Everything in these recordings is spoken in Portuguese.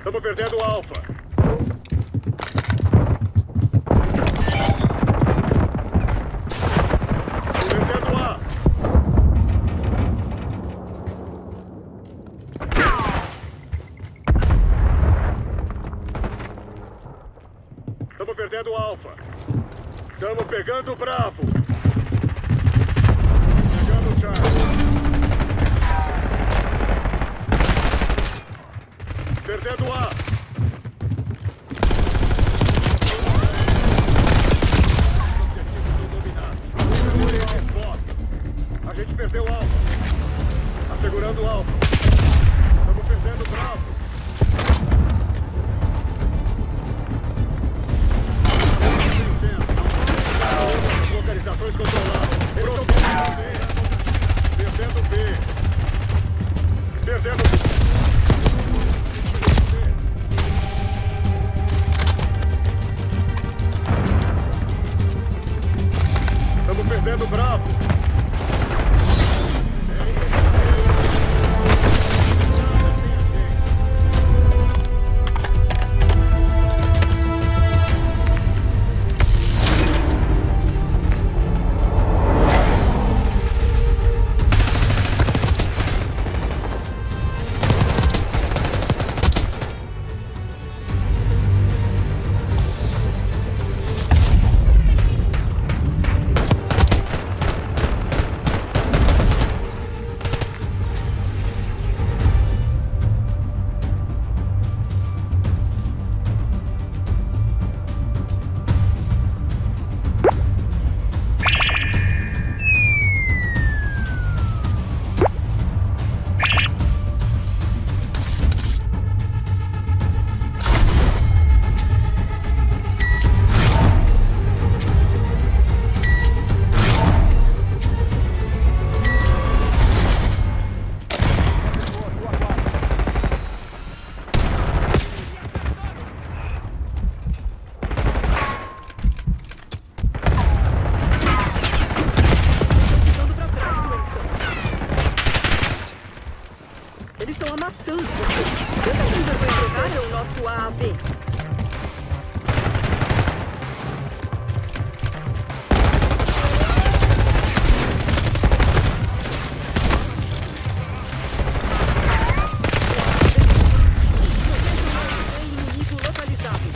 Estamos perdendo o Alfa. Perdendo o A. Estamos perdendo o Alfa. Estamos pegando o Bravo. Pegando o Charlie. Perdendo o A. A gente perdeu o Alfa. Assegurando o Alfa. Estamos perdendo o Bravo. Localizações controladas. Perdendo o B. Perdendo o B. Estamos perdendo o Bravo. Eles estão amassando você. Eu também já vou entregar o nosso AAV. Inimigo localizado.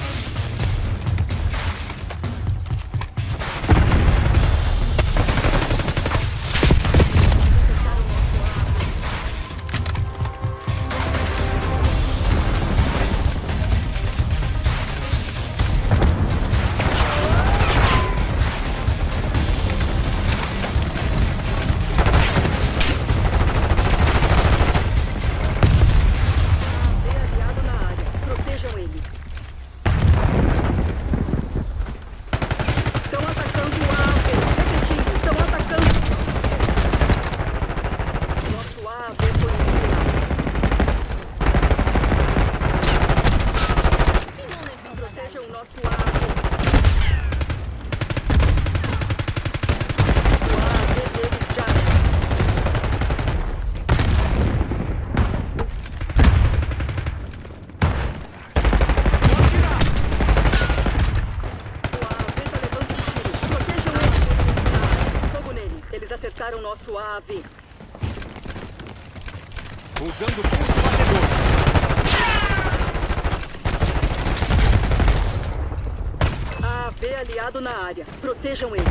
Acertaram nosso AAV. Usando o pulso batedor. AAV aliado na área. Protejam ele.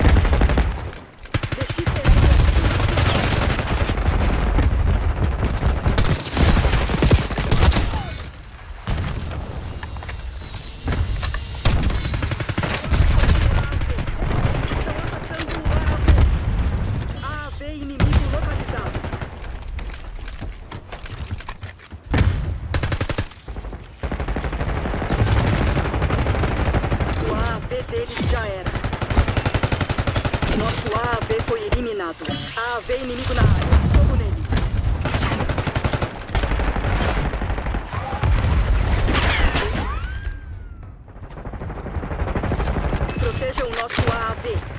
Nosso AAV foi eliminado. AAV inimigo na área. Fogo nele. Protejam o nosso AAV.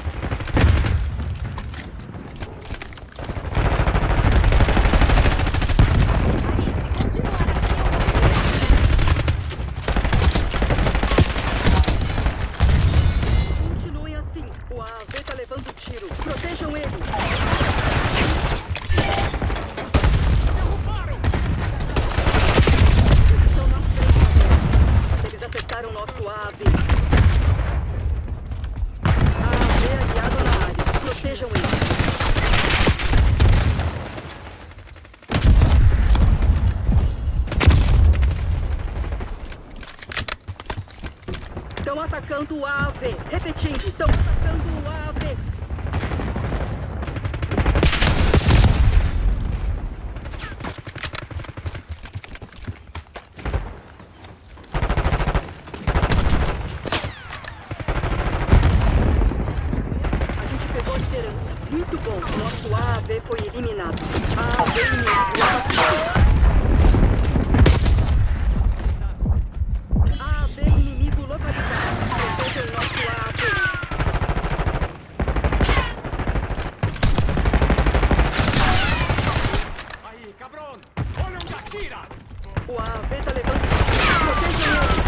atacando o AV. Repetindo, estão atacando o AV. A gente pegou a liderança. Muito bom. Nosso AV foi eliminado. AV inimigo abatido. AV inimigo localizado. Protegem nosso AV. Aí, cabrão! Olha onde atira! O AV tá levando. Protejam ele.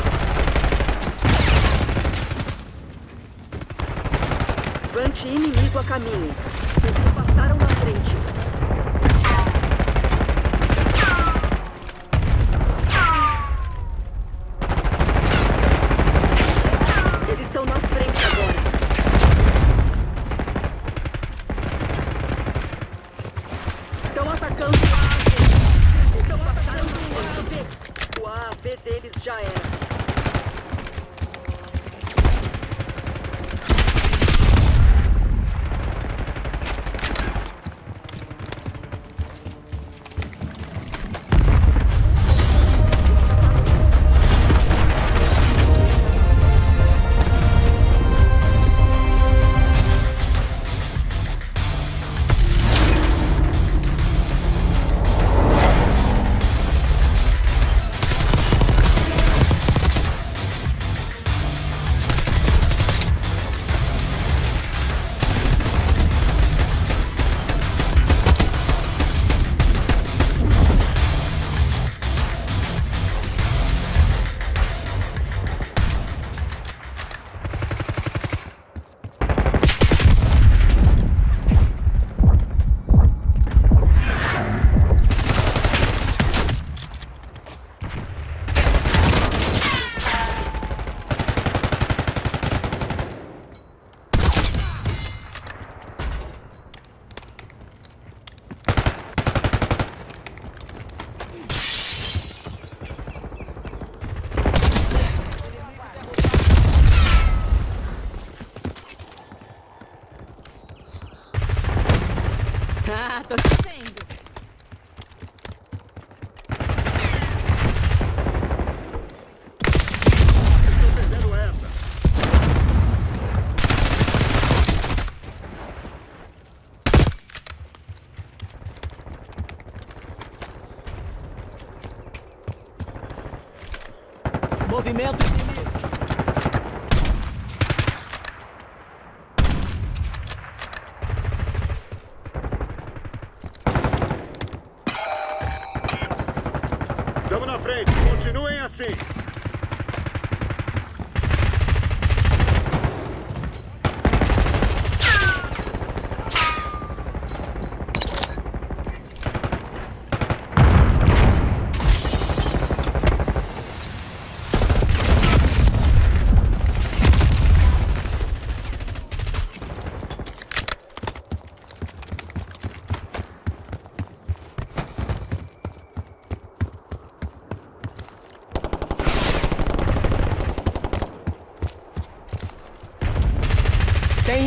Vante inimigo a caminho. Eles passaram na frente. Eles estão na frente agora. Estão atacando o AV. Estão atacando o AV. O AV deles já era. Ah, tô te vendo. Estão perdendo essa. Movimento inimigo. Estamos na frente. Continuem assim. Tem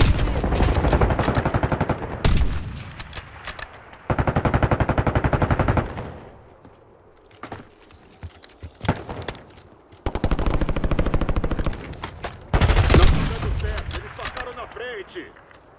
Não tá dando certo. Eles passaram na frente.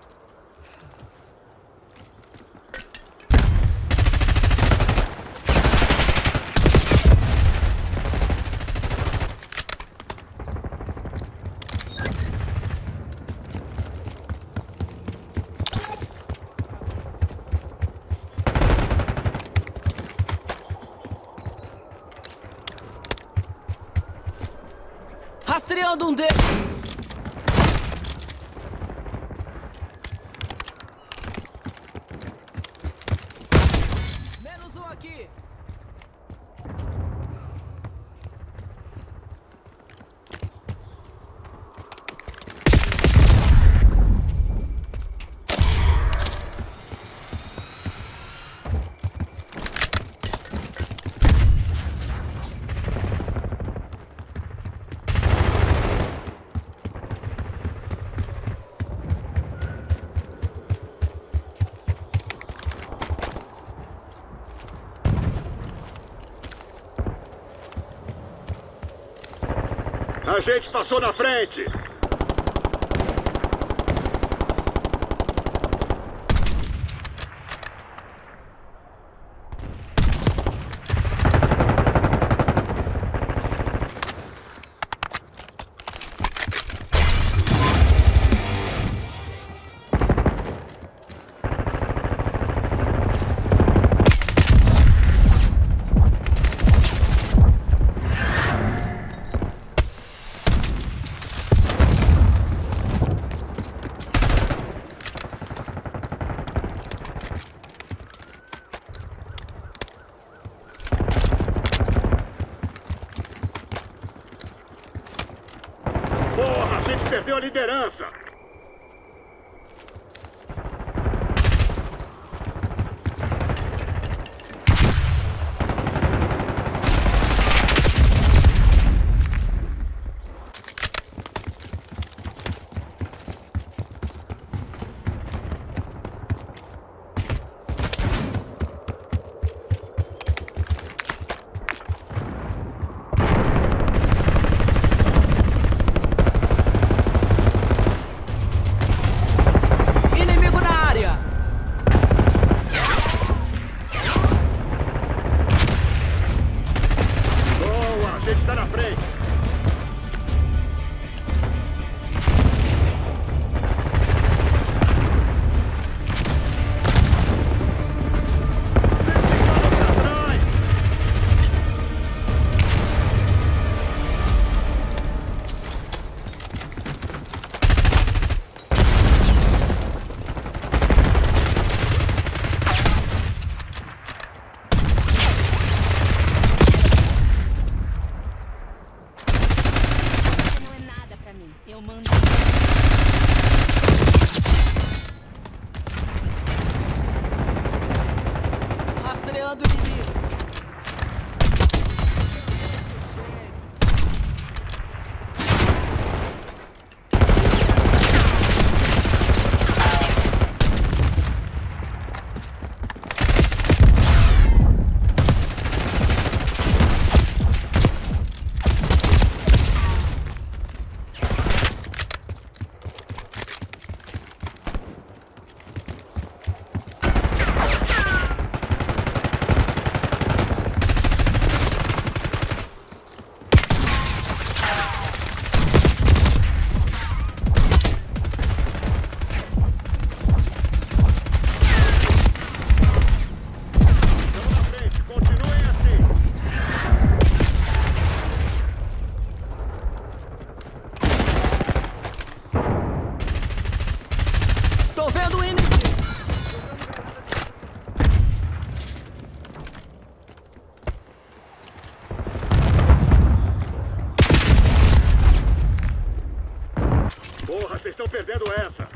rastreando um deles. Menos um aqui. A gente passou na frente! Porra, a gente perdeu a liderança! Inimigo na área! Boa, a gente tá na frente! Não é nada pra mim. Eu mando. Rastreando o inimigo. Estamos na frente, continuem assim! Tô vendo o inimigo! Porra, vocês estão perdendo essa!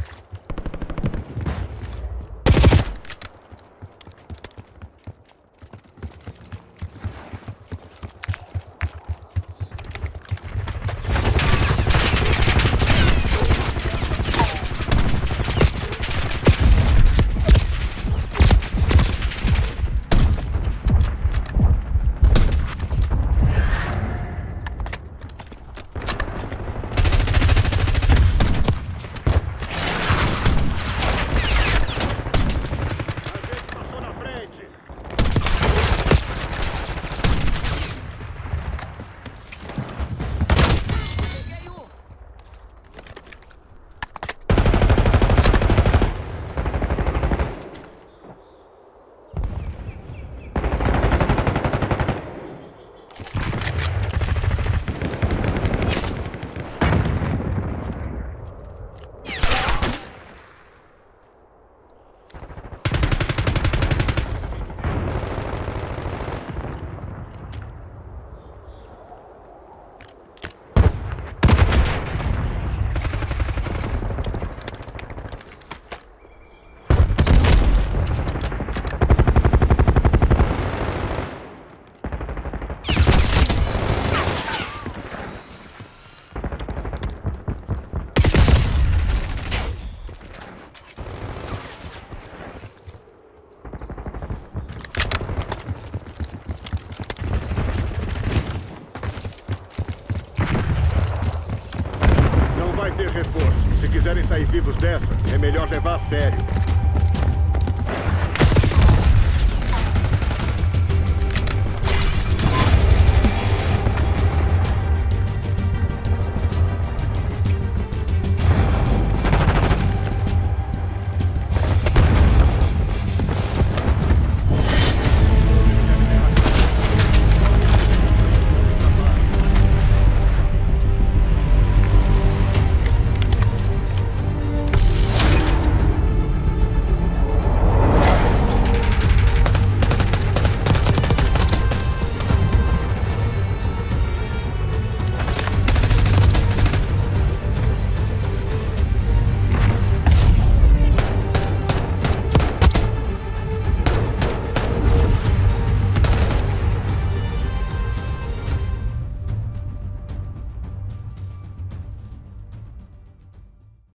quiserem sair vivos dessa, é melhor levar a sério.